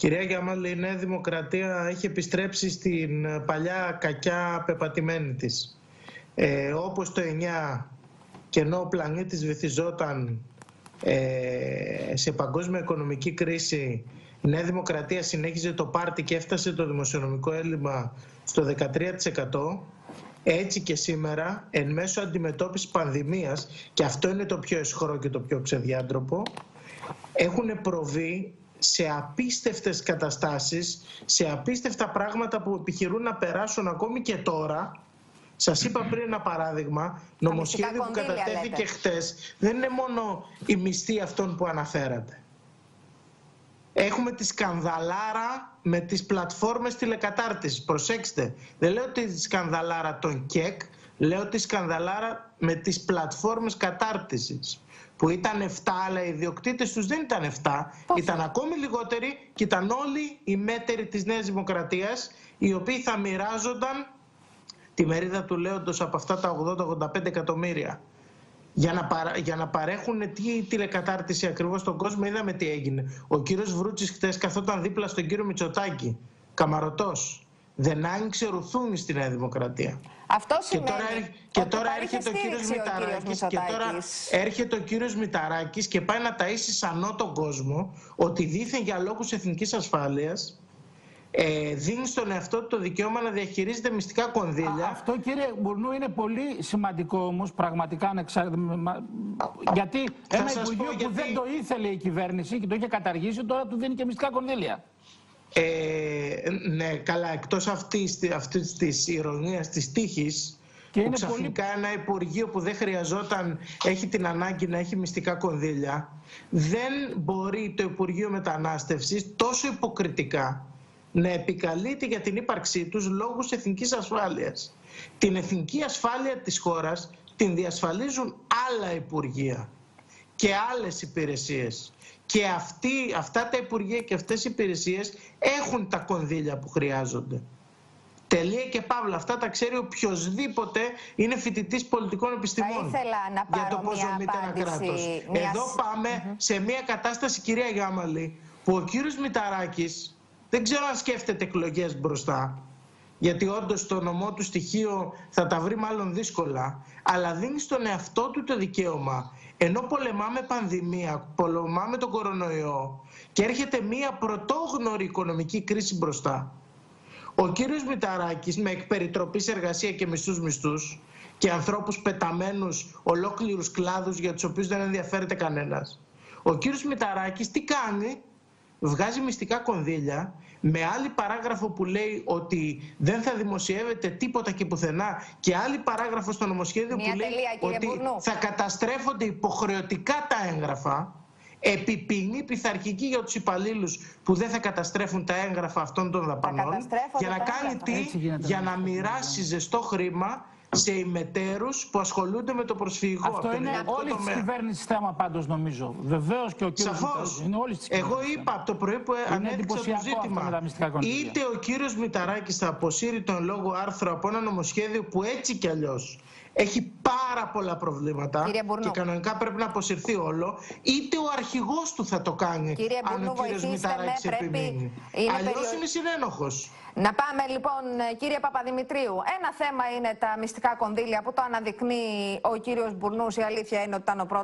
Κυρία Γιαμάλη, η Νέα Δημοκρατία έχει επιστρέψει στην παλιά κακιά πεπατημένη της. Όπως το 9, και ενώ ο πλανήτης βυθιζόταν σε παγκόσμια οικονομική κρίση, η Νέα Δημοκρατία συνέχιζε το πάρτι και έφτασε το δημοσιονομικό έλλειμμα στο 13%. Έτσι και σήμερα, εν μέσω αντιμετώπισης πανδημίας, και αυτό είναι το πιο αισχρό και το πιο ξεδιάντροπο, έχουν προβεί σε απίστευτες καταστάσεις, σε απίστευτα πράγματα που επιχειρούν να περάσουν ακόμη και τώρα. Σας είπα πριν ένα παράδειγμα, νομοσχέδιο που κατατέθηκε χτες, δεν είναι μόνο η μισθή αυτών που αναφέρατε. Έχουμε τη σκανδαλάρα με τις πλατφόρμες τηλεκατάρτισης. Προσέξτε, δεν λέω τη σκανδαλάρα των ΚΕΚ, λέω τη σκανδαλάρα με τις πλατφόρμες κατάρτισης. Που ήταν 7, αλλά οι ιδιοκτήτες τους δεν ήταν 7, ήταν ακόμη λιγότεροι και ήταν όλοι οι μέτεροι της Νέας Δημοκρατίας, οι οποίοι θα μοιράζονταν τη μερίδα του λέοντος από αυτά τα 80-85 εκατομμύρια. Για να παρέχουν τι τηλεκατάρτιση ακριβώς στον κόσμο. Είδαμε τι έγινε. Ο κύριος Βρούτσης χτες καθόταν δίπλα στον κύριο Μητσοτάκη, καμαρωτός. Δεν άνοιξε ρουθούνη στη Νέα Δημοκρατία. Αυτό σημαίνει και τώρα έρχεται ο κύριος Μηταράκης, και τώρα έρχεται ο κύριος Μηταράκης και πάει να ταΐσει σανό τον κόσμο ότι δήθεν για λόγους εθνικής ασφάλειας δίνει στον εαυτό του το δικαίωμα να διαχειρίζεται μυστικά κονδύλια. Αυτό, κύριε Μπουρνού, είναι πολύ σημαντικό όμως, πραγματικά ανεξάρτητα. Γιατί ένα Υπουργείο που δεν το ήθελε η κυβέρνηση και το είχε καταργήσει, τώρα του δίνει και μυστικά κονδύλια. Ναι, καλά, εκτός αυτής της ηρωνίας, της τύχης, που ξαφνικά ένα Υπουργείο που δεν χρειαζόταν έχει την ανάγκη να έχει μυστικά κονδύλια, δεν μπορεί το Υπουργείο Μετανάστευσης τόσο υποκριτικά να επικαλείται για την ύπαρξή τους λόγους εθνικής ασφάλειας. Την εθνική ασφάλεια της χώρας την διασφαλίζουν άλλα Υπουργεία και άλλες υπηρεσίες. Και αυτά τα Υπουργεία και αυτές οι υπηρεσίες έχουν τα κονδύλια που χρειάζονται. Τελεία και παύλα. Αυτά τα ξέρει οποιοσδήποτε είναι φοιτητής πολιτικών επιστημών. Για το πώς δομείται ένα κράτος. Εδώ πάμε σε μια κατάσταση, κυρία Γιάμαλη, που ο κύριος Μηταράκης δεν ξέρω αν σκέφτεται εκλογές μπροστά, γιατί όντως το νομό του στοιχείο θα τα βρει μάλλον δύσκολα, αλλά δίνει στον εαυτό του το δικαίωμα, ενώ πολεμάμε πανδημία, πολεμάμε τον κορονοϊό και έρχεται μία πρωτόγνωρη οικονομική κρίση μπροστά. Ο κύριος Μηταράκης, με εκπεριτροπή σε εργασία και μισθούς και ανθρώπους πεταμένους, ολόκληρους κλάδους για τους οποίους δεν ενδιαφέρεται κανένας, ο κύριος Μηταράκης τι κάνει? Βγάζει μυστικά κονδύλια με άλλη παράγραφο που λέει ότι δεν θα δημοσιεύεται τίποτα και πουθενά, και άλλη παράγραφο στο νομοσχέδιο που λέει ότι θα καταστρέφονται υποχρεωτικά τα έγγραφα, επιποινή πειθαρχική για τους υπαλλήλους που δεν θα καταστρέφουν τα έγγραφα αυτών των δαπανών, για να κάνει τι? Για να μοιράσει ζεστό χρήμα σε ημετέρους που ασχολούνται με το προσφυγικό. Αυτό είναι όλη τη κυβέρνηση θέμα πάντως, νομίζω. Βεβαίως και ο κύριος Σαφώς. Είναι όλη της Εγώ είπα από το πρωί που ανέδειξα το ζήτημα, είτε ο κύριος Μηταράκης θα αποσύρει τον λόγο άρθρο από ένα νομοσχέδιο που έτσι κι αλλιώς έχει πάρα πολλά προβλήματα και κανονικά πρέπει να αποσυρθεί όλο, είτε ο αρχηγός του θα το κάνει, αν ο κύριος Μηταράκης επιμείνει. Αλλιώς είναι συνένοχος. Να πάμε λοιπόν, κύριε Παπαδημητρίου. Ένα θέμα είναι τα μυστικά κονδύλια που το αναδεικνύει ο κύριος Μπουρνούς. Η αλήθεια είναι ότι ήταν ο πρώτος